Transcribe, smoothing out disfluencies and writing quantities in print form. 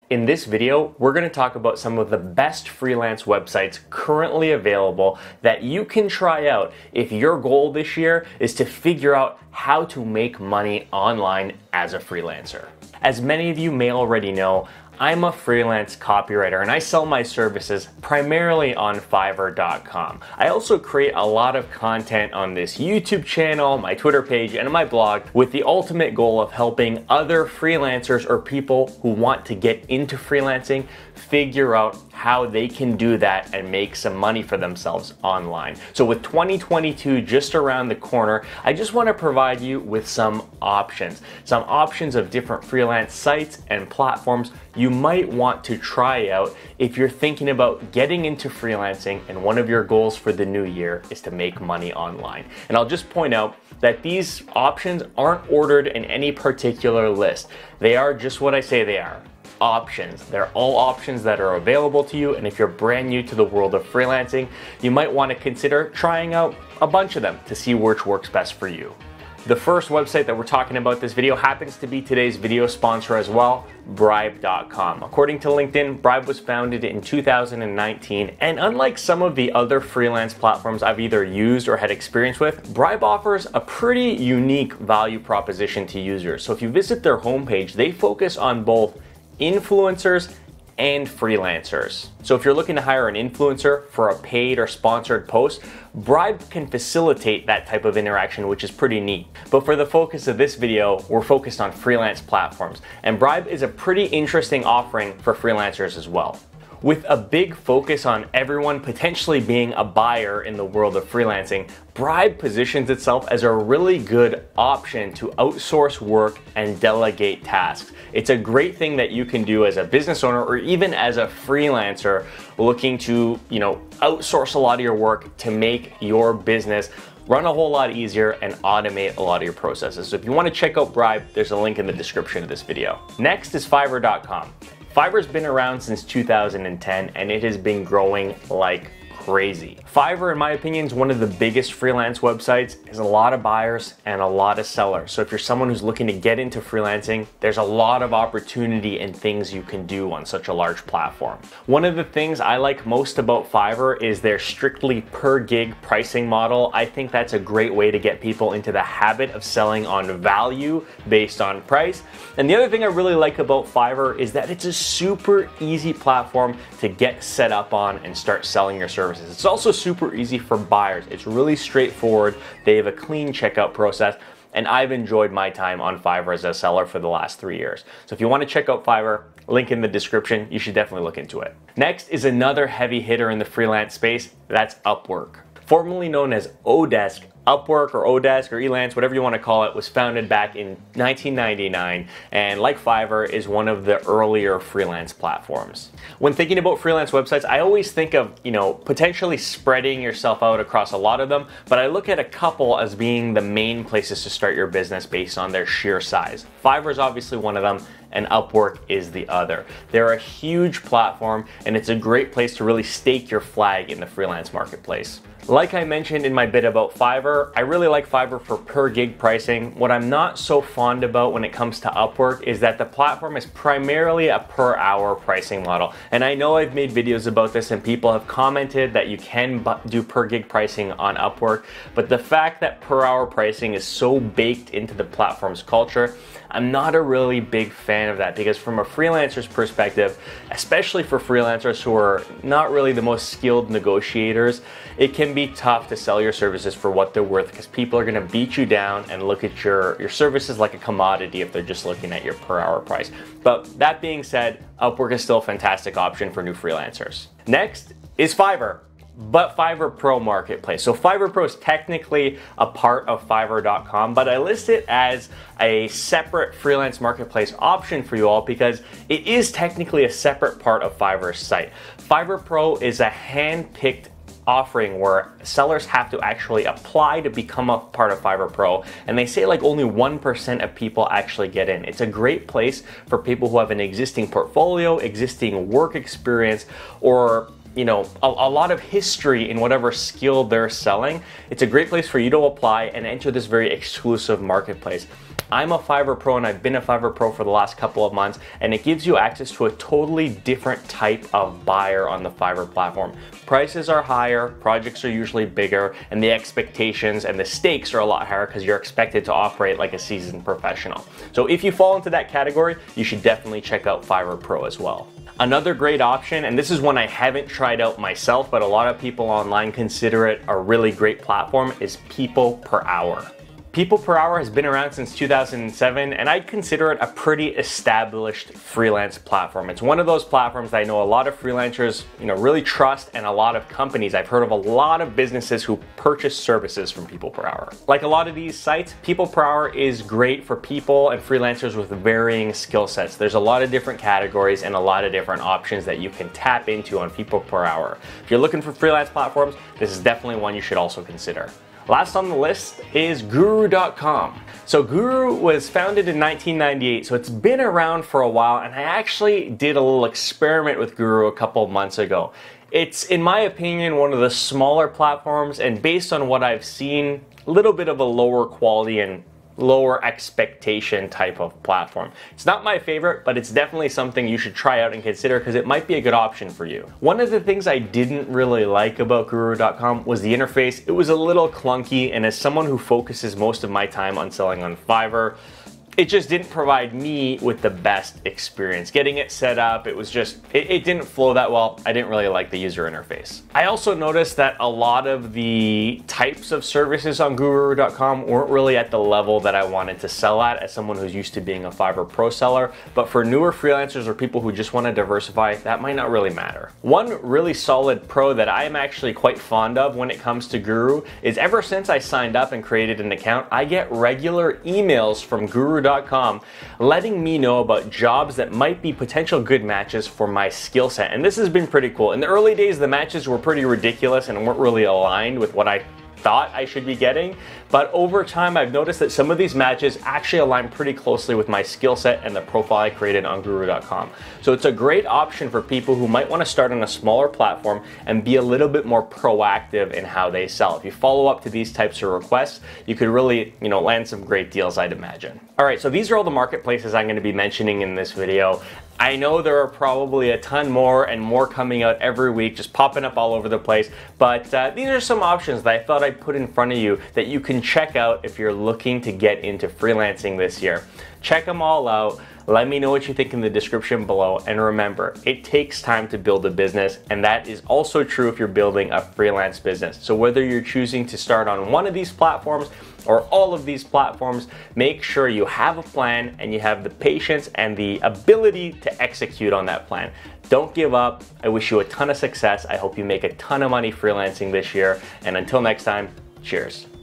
In this video, we're going to talk about some of the best freelance websites currently available that you can try out if your goal this year is to figure out how to make money online as a freelancer. As many of you may already know, I'm a freelance copywriter and I sell my services primarily on Fiverr.com. I also create a lot of content on this YouTube channel, my Twitter page, and my blog with the ultimate goal of helping other freelancers or people who want to get into freelancing figure out how they can do that and make some money for themselves online. So with 2022 just around the corner, I just want to provide you with some options of different freelance sites and platforms you might want to try out if you're thinking about getting into freelancing and one of your goals for the new year is to make money online. And I'll just point out that these options aren't ordered in any particular list. They are just what I say they are. Options. They're all options that are available to you, and if you're brand new to the world of freelancing, you might want to consider trying out a bunch of them to see which works best for you. The first website that we're talking about this video happens to be today's video sponsor as well, Bribe.com. According to LinkedIn, Bribe was founded in 2019, and unlike some of the other freelance platforms I've either used or had experience with, Bribe offers a pretty unique value proposition to users. So if you visit their homepage, they focus on both influencers and freelancers. So if you're looking to hire an influencer for a paid or sponsored post, Bribe can facilitate that type of interaction, which is pretty neat. But for the focus of this video, we're focused on freelance platforms, and Bribe is a pretty interesting offering for freelancers as well. With a big focus on everyone potentially being a buyer in the world of freelancing, Bribe positions itself as a really good option to outsource work and delegate tasks. It's a great thing that you can do as a business owner or even as a freelancer looking to, outsource a lot of your work to make your business run a whole lot easier and automate a lot of your processes. So if you want to check out Bribe, there's a link in the description of this video. Next is Fiverr.com. Fiverr's been around since 2010 and it has been growing like crazy. Fiverr, in my opinion, is one of the biggest freelance websites. There's a lot of buyers and a lot of sellers. So if you're someone who's looking to get into freelancing, there's a lot of opportunity and things you can do on such a large platform. One of the things I like most about Fiverr is their strictly per gig pricing model. I think that's a great way to get people into the habit of selling on value based on price. And the other thing I really like about Fiverr is that it's a super easy platform to get set up on and start selling your services. It's also super easy for buyers. It's really straightforward. They have a clean checkout process, and I've enjoyed my time on Fiverr as a seller for the last 3 years. So if you want to check out Fiverr, link in the description, you should definitely look into it. Next is another heavy hitter in the freelance space, that's Upwork. Formerly known as Odesk, Upwork or Odesk or Elance, whatever you want to call it, was founded back in 1999 and like Fiverr is one of the earlier freelance platforms. When thinking about freelance websites, I always think of, potentially spreading yourself out across a lot of them, but I look at a couple as being the main places to start your business based on their sheer size. Fiverr is obviously one of them, and Upwork is the other. They're a huge platform and it's a great place to really stake your flag in the freelance marketplace. Like I mentioned in my bit about Fiverr, I really like Fiverr for per gig pricing. What I'm not so fond about when it comes to Upwork is that the platform is primarily a per hour pricing model. And I know I've made videos about this and people have commented that you can do per gig pricing on Upwork, but the fact that per hour pricing is so baked into the platform's culture, I'm not a really big fan of that because from a freelancer's perspective, especially for freelancers who are not really the most skilled negotiators, it can be tough to sell your services for what they're worth because people are going to beat you down and look at your services like a commodity if they're just looking at your per hour price. But that being said, Upwork is still a fantastic option for new freelancers. Next is Fiverr, but FiverrPro marketplace. So FiverrPro is technically a part of Fiverr.com, but I list it as a separate freelance marketplace option for you all because it is technically a separate part of Fiverr's site. FiverrPro is a hand-picked offering where sellers have to actually apply to become a part of FiverrPro, and they say like only 1% of people actually get in. It's a great place for people who have an existing portfolio, existing work experience, or a lot of history in whatever skill they're selling. It's a great place for you to apply and enter this very exclusive marketplace. I'm a FiverrPro and I've been a FiverrPro for the last couple of months, and it gives you access to a totally different type of buyer on the Fiverr platform. Prices are higher, projects are usually bigger, and the expectations and the stakes are a lot higher because you're expected to operate like a seasoned professional. So if you fall into that category, you should definitely check out FiverrPro as well. Another great option, and this is one I haven't tried out myself, but a lot of people online consider it a really great platform, is People Per Hour. People Per Hour has been around since 2007, and I'd consider it a pretty established freelance platform. It's one of those platforms that I know a lot of freelancers, really trust, and a lot of companies. I've heard of a lot of businesses who purchase services from People Per Hour. Like a lot of these sites, People Per Hour is great for people and freelancers with varying skill sets. There's a lot of different categories and a lot of different options that you can tap into on People Per Hour. If you're looking for freelance platforms, this is definitely one you should also consider. Last on the list is Guru.com. So Guru was founded in 1998, so it's been around for a while, and I actually did a little experiment with Guru a couple of months ago. It's, in my opinion, one of the smaller platforms, and based on what I've seen, a little bit of a lower quality and lower expectation type of platform. It's not my favorite, but it's definitely something you should try out and consider because it might be a good option for you. One of the things I didn't really like about Guru.com was the interface. It was a little clunky, and as someone who focuses most of my time on selling on Fiverr, it just didn't provide me with the best experience. Getting it set up, it didn't flow that well. I didn't really like the user interface. I also noticed that a lot of the types of services on Guru.com weren't really at the level that I wanted to sell at as someone who's used to being a FiverrPro seller, but for newer freelancers or people who just want to diversify, that might not really matter. One really solid pro that I am actually quite fond of when it comes to Guru is ever since I signed up and created an account, I get regular emails from Guru.com letting me know about jobs that might be potential good matches for my skill set. And this has been pretty cool. In the early days, the matches were pretty ridiculous and weren't really aligned with what I thought I should be getting, but over time I've noticed that some of these matches actually align pretty closely with my skill set and the profile I created on Guru.com. So it's a great option for people who might want to start on a smaller platform and be a little bit more proactive in how they sell. If you follow up to these types of requests, you could really, land some great deals, I'd imagine. All right, so these are all the marketplaces I'm going to be mentioning in this video. I know there are probably a ton more and more coming out every week, just popping up all over the place, but these are some options that I thought I'd put in front of you that you can check out if you're looking to get into freelancing this year. Check them all out. Let me know what you think in the description below, and remember, it takes time to build a business, and that is also true if you're building a freelance business. So whether you're choosing to start on one of these platforms or all of these platforms, make sure you have a plan and you have the patience and the ability to execute on that plan. Don't give up. I wish you a ton of success. I hope you make a ton of money freelancing this year, and until next time, cheers.